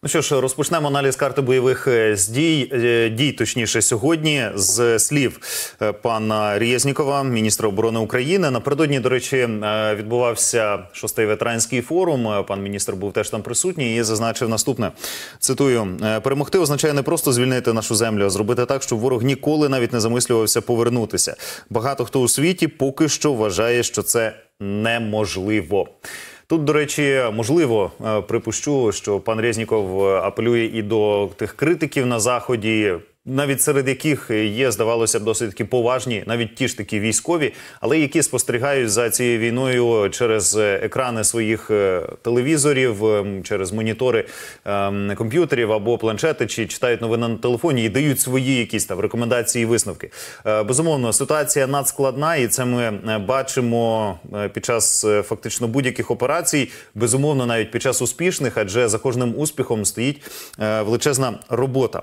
Ну що ж, розпочнемо аналіз карти бойових дій, точніше, сьогодні, з слів пана Резнікова, міністра оборони України. Напередодні, до речі, відбувався 6-й ветеранський форум. Пан міністр був теж там присутній і зазначив наступне. Цитую. «Перемогти означає не просто звільнити нашу землю, а зробити так, щоб ворог ніколи навіть не замислювався повернутися. Багато хто у світі поки що вважає, що це неможливо». Тут, до речі, можливо, припущу, що пан Резніков апелює і до тих критиків на Заході, навіть серед яких є, здавалося б, досить таки поважні, навіть ті ж такі військові, але які спостерігають за цією війною через екрани своїх телевізорів, через монітори комп'ютерів або планшети, чи читають новини на телефоні і дають свої якісь там рекомендації і висновки. Безумовно, ситуація надскладна, і це ми бачимо під час фактично будь-яких операцій, безумовно, навіть під час успішних, адже за кожним успіхом стоїть величезна робота.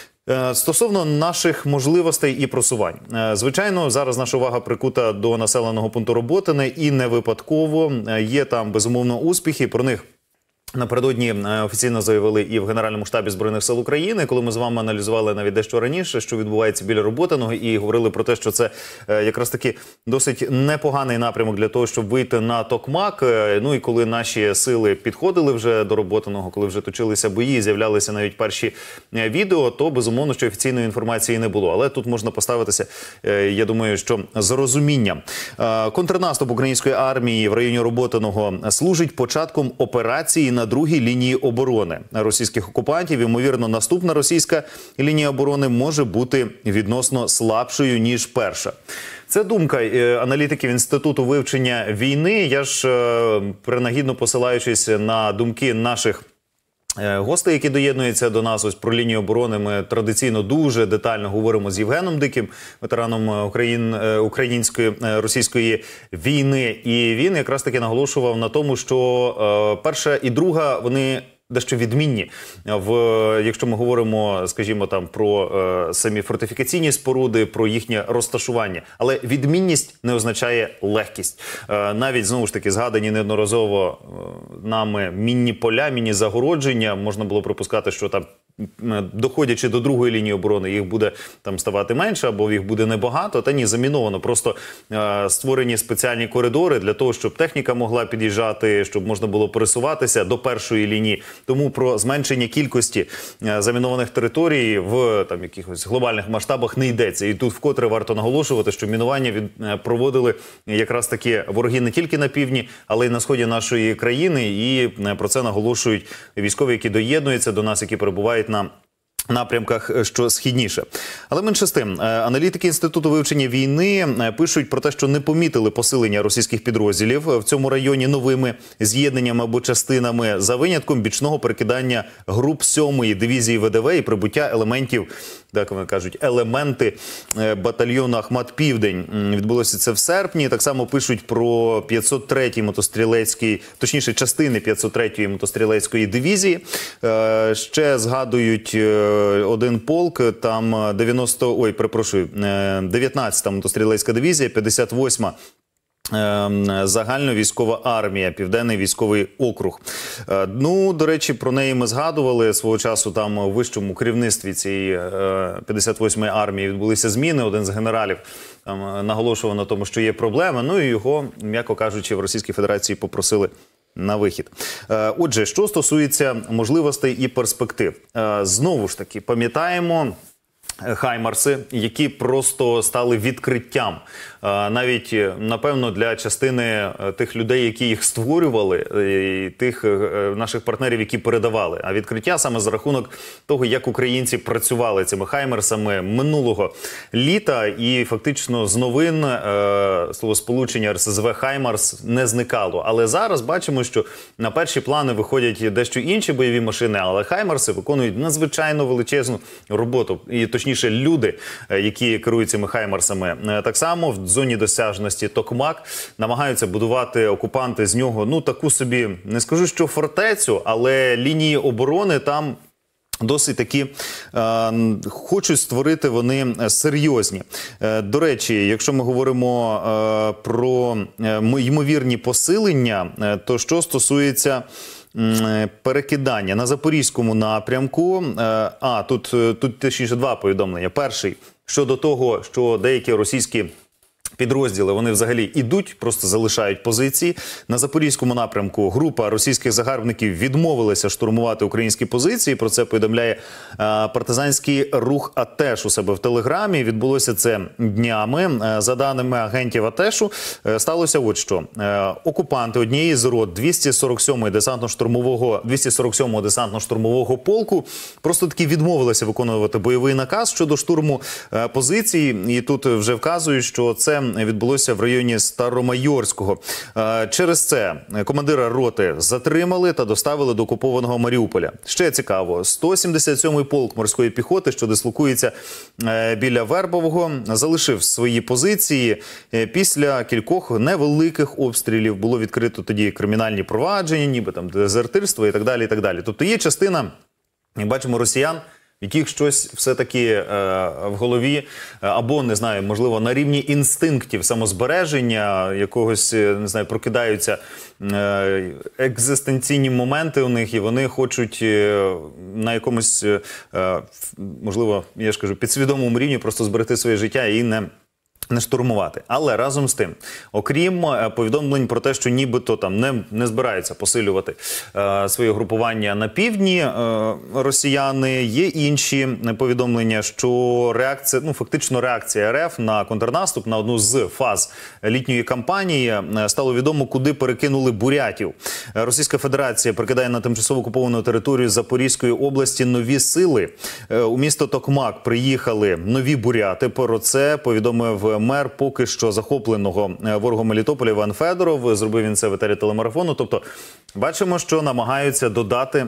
Стосовно наших можливостей і просувань. Звичайно, зараз наша увага прикута до населеного пункту Роботине, і не випадково. Є там, безумовно, успіхи, про них напередодні офіційно заявили і в Генеральному штабі Збройних сил України, коли ми з вами аналізували навіть дещо раніше, що відбувається біля Роботиного, і говорили про те, що це якраз таки досить непоганий напрямок для того, щоб вийти на Токмак. Ну і коли наші сили підходили вже до Роботиного, коли вже точилися бої, з'являлися навіть перші відео, то безумовно, що офіційної інформації не було. Але тут можна поставитися, я думаю, що з розумінням. Контрнаступ української армії в районі Роботиного служить початком операції на другій лінії оборони російських окупантів. Ймовірно, наступна російська лінія оборони може бути відносно слабшою, ніж перша. Це думка аналітиків Інституту вивчення війни. Я ж, принагідно посилаючись на думки наших гостей, які доєднуються до нас, ось про лінію оборони, ми традиційно дуже детально говоримо з Євгеном Диким, ветераном української російської війни. І він якраз таки наголошував на тому, що перша і друга, вони дещо відмінні. Якщо ми говоримо, скажімо, там про самі фортифікаційні споруди, про їхнє розташування. Але відмінність не означає легкість. Навіть, знову ж таки, згадані неодноразово нами мінні поля, мінні загородження, можна було припускати, що там, доходячи до другої лінії оборони, їх буде там ставати менше, або їх буде небагато. Та ні, заміновано. Просто створені спеціальні коридори для того, щоб техніка могла під'їжджати, щоб можна було пересуватися до першої лінії. Тому про зменшення кількості замінованих територій в там якихось глобальних масштабах не йдеться. І тут вкотре варто наголошувати, що мінування проводили якраз таки вороги не тільки на півдні, але й на сході нашої країни. І про це наголошують військові, які доєднуються до нас, які перебувають на напрямках, що східніше. Але менше з тим, аналітики Інституту вивчення війни пишуть про те, що не помітили посилення російських підрозділів в цьому районі новими з'єднаннями або частинами, за винятком бічного перекидання груп 7-ї дивізії ВДВ і прибуття елементів, так вони кажуть, елементи батальйону Ахмат-Південь. Відбулося це в серпні. Так само пишуть про 503-й мотострілецький, точніше, частини 503-ї мотострілецької дивізії. Ще згадують один полк, там 19-та мотострілецька дивізія, 58-ма загальновійськова армія, Південний військовий округ. Ну, до речі, про неї ми згадували свого часу, там у вищому керівництві цієї 58-ї армії відбулися зміни. Один з генералів там наголошував на тому, що є проблеми, ну і його, м'яко кажучи, в Російській Федерації попросили на вихід. Отже, що стосується можливостей і перспектив. Знову ж таки, пам'ятаємо хаймарси, які просто стали відкриттям. Навіть, напевно, для частини тих людей, які їх створювали, і тих наших партнерів, які передавали. А відкриття саме за рахунок того, як українці працювали цими хаймерсами минулого літа. І фактично з новин словосполучення РСЗВ «Хаймарс» не зникало. Але зараз бачимо, що на перші плани виходять дещо інші бойові машини, але хаймарси виконують надзвичайно величезну роботу. І точніше, люди, які керують цими хаймарсами. Так само в зоні досяжності Токмак намагаються будувати окупанти з нього, ну, таку собі, не скажу, що фортецю, але лінії оборони там досить таки хочуть створити вони серйозні. До речі, якщо ми говоримо про ймовірні посилення, то що стосується перекидання на Запорізькому напрямку. Тут точніше два повідомлення. Перший щодо того, що деякі російські підрозділи, вони взагалі ідуть, просто залишають позиції. На Запорізькому напрямку група російських загарбників відмовилася штурмувати українські позиції. Про це повідомляє партизанський рух АТЕШ у себе в Телеграмі. Відбулося це днями. За даними агентів АТЕШу, сталося от що. Окупанти однієї з рот 247-го десантно-штурмового полку просто таки відмовилися виконувати бойовий наказ щодо штурму позицій. І тут вже вказують, що це відбулося в районі Старомайорського. Через це командира роти затримали та доставили до окупованого Маріуполя. Ще цікаво, 177-й полк морської піхоти, що дислокується біля Вербового, залишив свої позиції. Після кількох невеликих обстрілів було відкрито тоді кримінальні провадження, ніби там дезертирство і так далі, і так далі. Тобто є частина, як бачимо, росіян, яких щось все-таки в голові, або, не знаю, можливо, на рівні інстинктів самозбереження, якогось, не знаю, прокидаються екзистенційні моменти у них, і вони хочуть на якомусь, можливо, я ж кажу, підсвідомому рівні просто зберегти своє життя і не штурмувати. Але разом з тим, окрім повідомлень про те, що нібито там не збираються посилювати своє групування на півдні росіяни, є інші повідомлення, що реакція, фактично реакція РФ на контрнаступ, на одну з фаз літньої кампанії, стало відомо, куди перекинули бурятів. Російська Федерація перекидає на тимчасово окуповану територію Запорізької області нові сили. У місто Токмак приїхали нові буряти. Про це повідомив мер поки що захопленого ворогом Мелітополя Іван Федоров. Зробив він це в етері телемарафону. Тобто, бачимо, що намагаються додати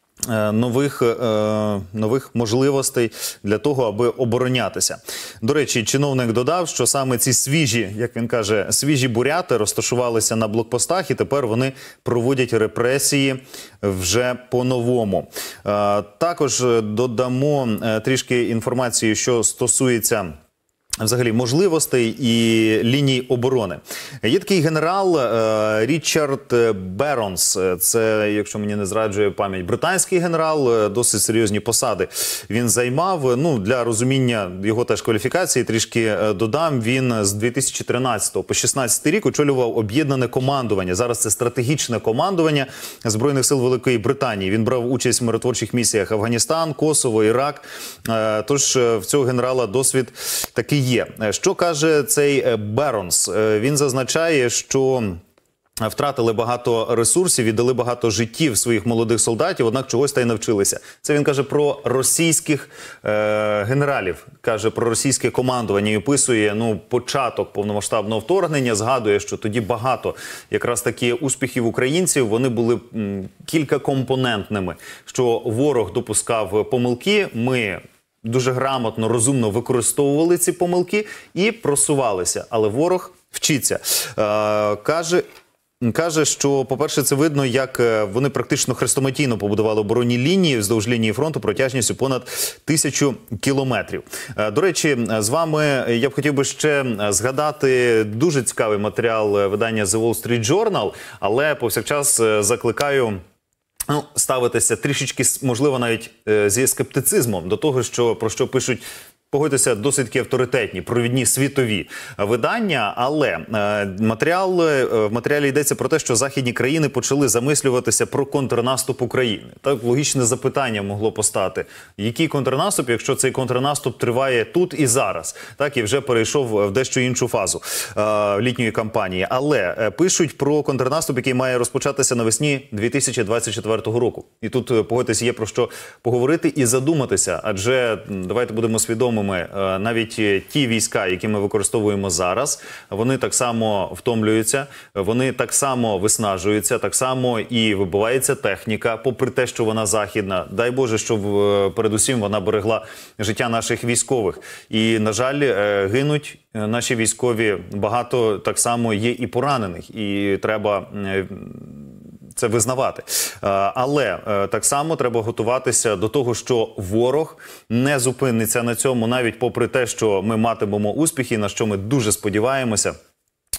нових можливостей для того, аби оборонятися. До речі, чиновник додав, що саме ці свіжі, як він каже, свіжі буряти розташувалися на блокпостах, і тепер вони проводять репресії вже по-новому. Також додамо трішки інформації, що стосується взагалі можливостей і ліній оборони. Є такий генерал Річард Беронс. Це, якщо мені не зраджує пам'ять, британський генерал, досить серйозні посади він займав. Для розуміння його теж кваліфікації трішки додам. Він з 2013 по 2016 рік очолював об'єднане командування. Зараз це стратегічне командування Збройних сил Великої Британії. Він брав участь в миротворчих місіях Афганістан, Косово, Ірак. Тож в цього генерала досвід такий є. Що каже цей Беронс? Він зазначає, що втратили багато ресурсів, віддали багато життів своїх молодих солдатів, однак чогось та й навчилися. Це він каже про російських генералів, каже про російське командування і описує початок повномасштабного вторгнення, згадує, що тоді багато якраз таки успіхів українців, вони були кількакомпонентними, що ворог допускав помилки, ми дуже грамотно, розумно використовували ці помилки і просувалися. Але ворог вчиться. Каже, що, по-перше, це видно, як вони практично хрестоматійно побудували оборонні лінії вздовж лінії фронту протяжністю понад 1000 кілометрів. До речі, з вами я б хотів би ще згадати дуже цікавий матеріал видання The Wall Street Journal, але повсякчас закликаю ставитися трішечки, можливо, навіть зі скептицизмом до того, про що пишуть, погодьтеся, досить авторитетні, провідні світові видання, але в матеріалі йдеться про те, що західні країни почали замислюватися про контрнаступ України. Так, логічне запитання могло постати. Який контрнаступ, якщо цей контрнаступ триває тут і зараз, так, і вже перейшов в дещо іншу фазу літньої кампанії. Але пишуть про контрнаступ, який має розпочатися навесні 2024 року. І тут, погодьтеся, є про що поговорити і задуматися, адже давайте будемо свідомими, навіть ті війська, які ми використовуємо зараз, вони так само втомлюються, вони так само виснажуються, так само і вибивається техніка, попри те, що вона західна. Дай Боже, щоб передусім вона берегла життя наших військових. І, на жаль, гинуть наші військові, багато так само є і поранених, і треба це визнавати. Але так само треба готуватися до того, що ворог не зупиниться на цьому, навіть попри те, що ми матимемо успіхи, на що ми дуже сподіваємося.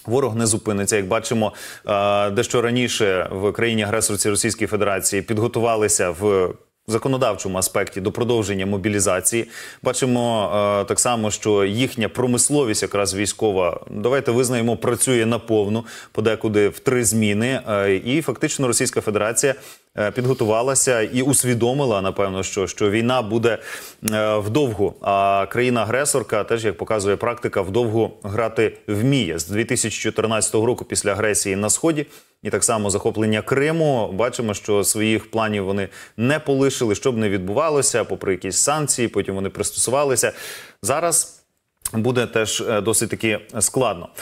Ворог не зупиниться. Як бачимо, дещо раніше в країні-агресорці Російської Федерації підготувалися в законодавчому аспекті до продовження мобілізації. Бачимо так само, що їхня промисловість, якраз військова, давайте визнаємо, працює наповну, подекуди в 3 зміни. І фактично Російська Федерація підготувалася і усвідомила, напевно, що війна буде вдовгу. А країна-агресорка теж, як показує практика, вдовгу грати вміє. З 2014 року після агресії на Сході і так само захоплення Криму, бачимо, що своїх планів вони не полишили, щоб не відбувалося, попри якісь санкції, потім вони пристосувалися. Зараз буде теж досить таки складно.